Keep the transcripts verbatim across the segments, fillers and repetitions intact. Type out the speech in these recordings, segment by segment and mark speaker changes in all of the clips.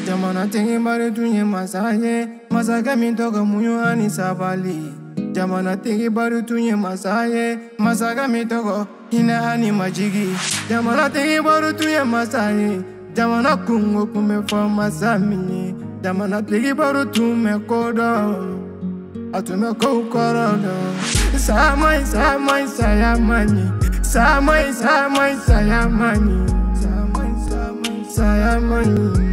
Speaker 1: Jamana tigi bari tun ye masa ye, masakɛ min tɔgɔ muɲu ani sabali. Jamana tigi bari tun ye masa ye, masakɛ min tɔgɔ hinɛ ani majigi. Jamana tigi bari tun ye masa ye, jamana kungo kun bɛ fɔ masa min ye. Jamana tigi bari tun bɛ ko dɔn, a tun bɛ kow kɔrɔ dɔn. Saya man ɲi, saya man ɲi, saya man ɲi. Saya man ɲi, saya man ɲi, saya man ɲi. Saya man ɲi, saya man ɲi, saya man ɲi.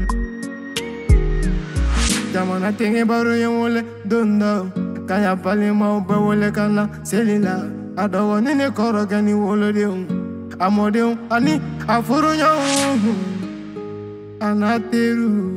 Speaker 1: Jamana tigi baro ye wole don dɔ, k'a y'a balimaw bɛɛ wele ka na seli la. A dɔgɔnin ni kɔrɔkɛ ni wolodenw, a mɔdenw ani a furuɲɔgɔnw, a n'a teriw.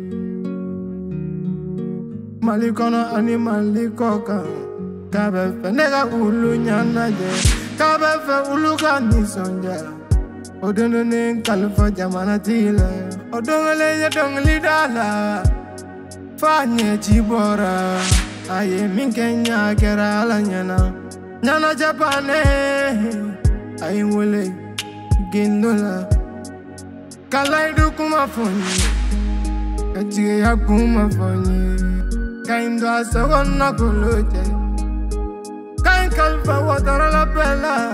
Speaker 1: Mali kɔnɔ ani Mali kɔ kan, k'a bɛ fɛ ne ka olu ɲɛnajɛ, k'a bɛ fɛ olu ka nisɔndiya. O don don ne kalifa jamana tigi la, o don kelen ye dɔnkili da la. Fa ɲɛci bɔra, a ye min kɛ ɲa kɛra Ala ɲɛna. Ɲɛnajɛ bannen, a ye n wele gindo la, ka layidu kuma fɔ n ye, ka jigiya kuma fɔ n ye, ka ɲi don a sokɔnɔna kolo cɛ, ka ɲi kalifa Watarala bɛɛ la.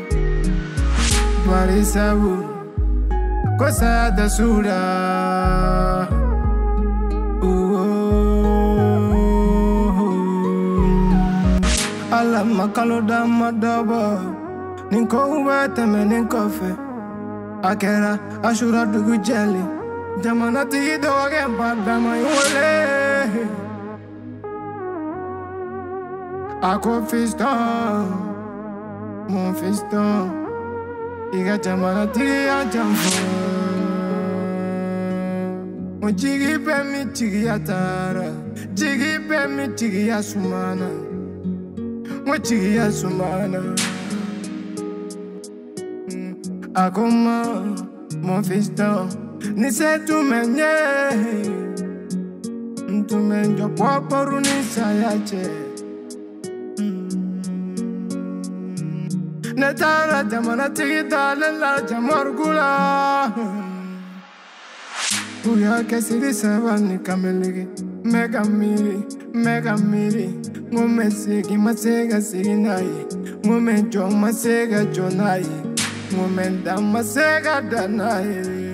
Speaker 1: Bari sabu ko saya tɛ su la. Ala ma kalo da ma dɔbɔ, nin kow bɛ tɛmɛnen kɔfɛ. A kɛra Asura dugu jɛlen, jamanatigi dɔgɔkɛ Badama ye wele. A ko fiston, mon fiston, i ka jamanatigiya janfɔ. O jigi bɛ min tigiya taara, jigi bɛ min tigiya sumana. Mo tigiya sumana. A ko ma, mon fiston, ni se tun bɛ n ye, n tun bɛ n jɔ pɔpɔru ni saya cɛ. Ne taara jamanatigi dalen la Jamɔrigu la. U y'a kɛ siri saba ni kamelege, n bɛ ka miiri, n bɛ ka miiri. N ko n bɛ segin, n ma se ka segin n'a ye. N ko n bɛ jɔ, n ma se ka jɔ n'a ye. N ko n bɛ da, n ma se ka da n'a ye.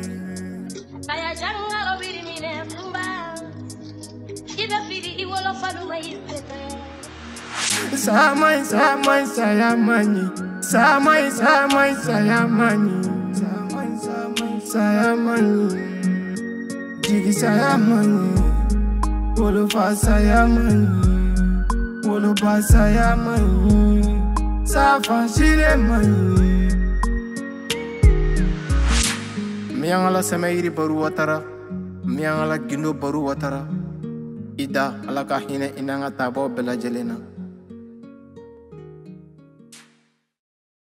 Speaker 1: Saya man ɲi, saya man ɲi, saya man ɲi. Saya man ɲi, saya man ɲi, saya man ɲi. Saya man ɲi, saya man ɲi, saya man ɲi. Jigi saya man ɲi, wolofa saya man ɲi, woloba saya man ɲi, safa sire man ɲi. Miyangala sɛmɛ yiri Baru Watara, miyangala gindo Baru Watara. Ida Ala ka hinɛ i n'an ka taabɔ bɛɛ lajɛlen na.